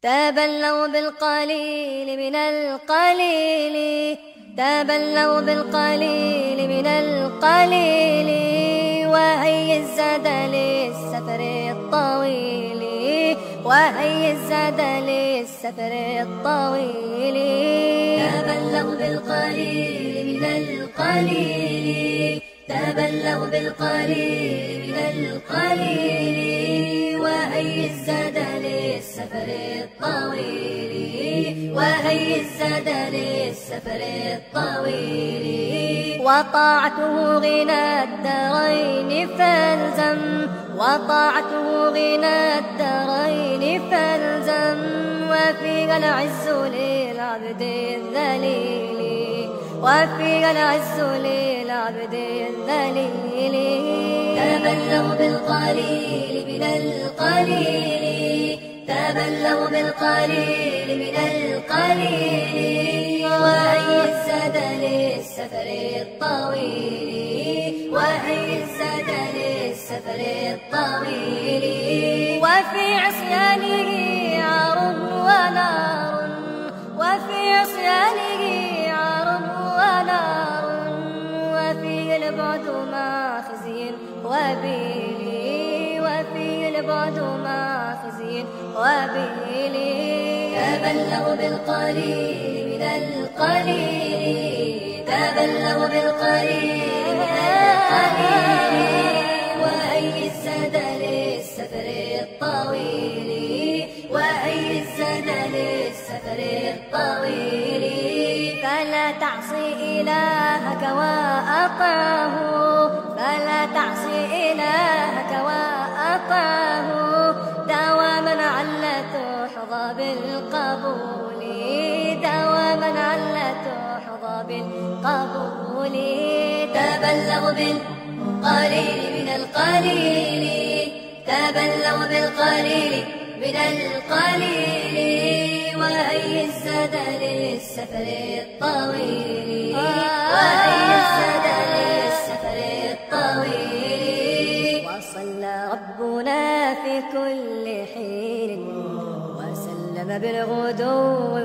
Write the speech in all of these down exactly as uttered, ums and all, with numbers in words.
تبلوا بالقليل من القليل، تبلوا بالقليل من القليل، وهي الزاد للسفر الطويل، وهي الزاد للسفر الطويل. تبلوا بالقليل من القليل، تبلوا بالقليل من القليل، وهي الزاد للسفر الطويل، وهي الزاد للسفر الطويل. وطاعته غنى الدارين فالزم، وطاعته غنى الدارين فالزم، وفيها العز للعبد الذليل، وفيها العز للعبد الذليل. تبلوا بالقليل من القليل، تبلوا بالقليل من القليل، وهي الزاد للسفر الطويل، وهي الزاد للسفر الطويل. وفي عصيانه عار ونار، وفي عصيانه عار ونار، وفيه البعد مع خزي وبيل، وفيه البعد مع خزي وبيل. تبلوا بالقليل من القليل، تبلوا بالقليل من القليل، وهي الزاد للسفر الطويل، وهي الزاد للسفر الطويل. فلا تعصي إلهك وأطعه، فلا تعصي إلهك وأطعه، دواما علا تحظى بالقبول، دواما علا تحظى بالقبول. تبلوا بالقليل من القليل، تبلوا بالقليل من القليل، وهي الزاد للسفر الطويل، وهي الزاد للسفر الطويل. وصلى ربنا في كل حين، وسلم بالغدو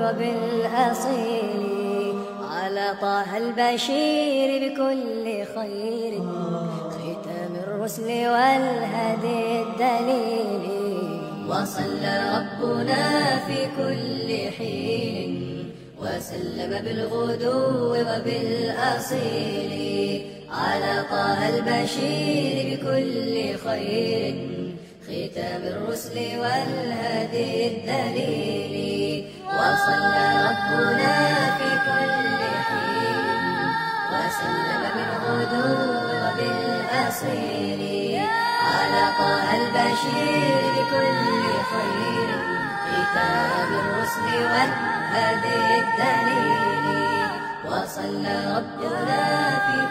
وبالأصيل، على طه البشير بكل خير، ختام الرسل والهدي الدليل. وصلى ربنا في كل حين، وسلم بالغدو وبالأصيل، على طه البشير بكل خير، ختام الرسل والهدي الدليل. وصلى ربنا في كل حين، وسلم بالغدو وبالأصيل، على طه البشير بكل خير، ختام الرسل والهدي الدليل. وصلى ربنا في